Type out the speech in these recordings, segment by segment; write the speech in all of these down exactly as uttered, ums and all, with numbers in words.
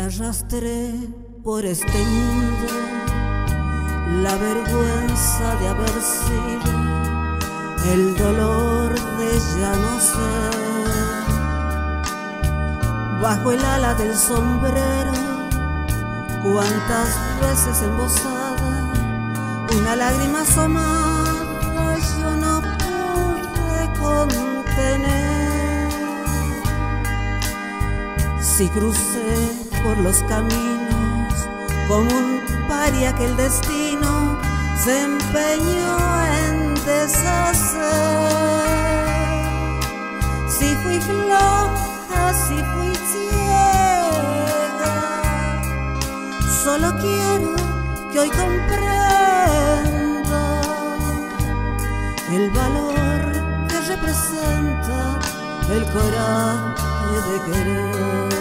arrastré por este mundo la vergüenza de haber sido, el dolor de ya no ser. Bajo el ala del sombrero, cuántas veces embosada, una lágrima asomada yo no pude contener. Si crucé por los caminos como un paria que el destino se empeñó en deshacer, si fui floja, si fui ciega, solo quiero que hoy comprenda el valor que representa el coraje de querer.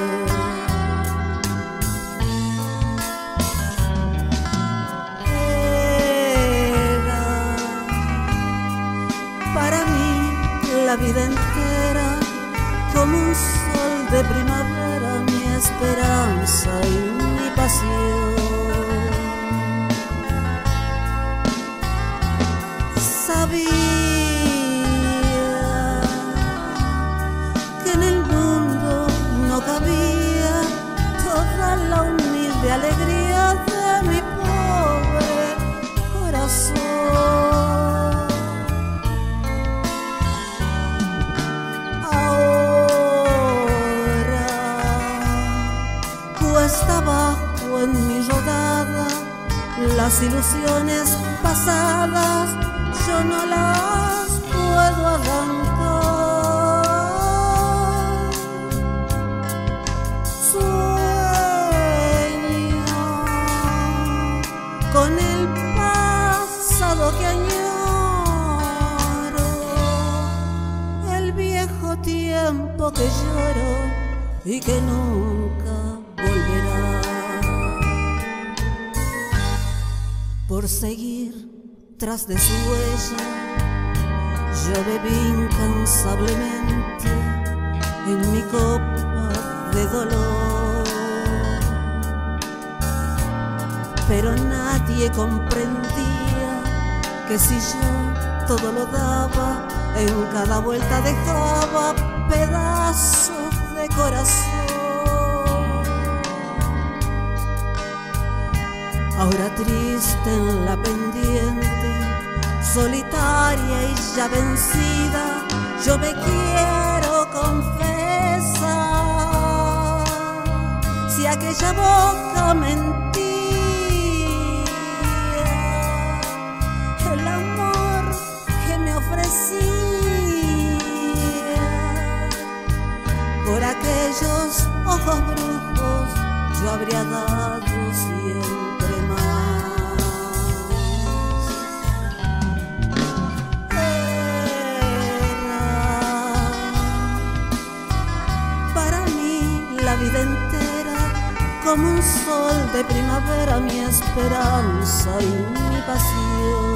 La vida entera como un sol de primavera, mi esperanza y mi pasión. Sabía que en el mundo no cabía toda la humilde alegría de mi pobre corazón. Cuesta abajo en mi rodada, las ilusiones pasadas yo no las puedo arrancar. Sueño con el pasado que añoro, el viejo tiempo que lloro y que nunca volverá. Por seguir tras de su huella, yo bebí incansablemente en mi copa de dolor, pero nadie comprendía que si yo todo lo daba, en cada vuelta dejaba pedazos de corazón. Ahora triste en la pendiente, solitaria y ya vencida, yo me quiero confesar. Si aquella boca mentía, el amor que me ofrecía, por aquellos ojos brujos yo habría dado siempre más. Era para mí la vida entera como un sol de primavera, mi esperanza y mi pasión.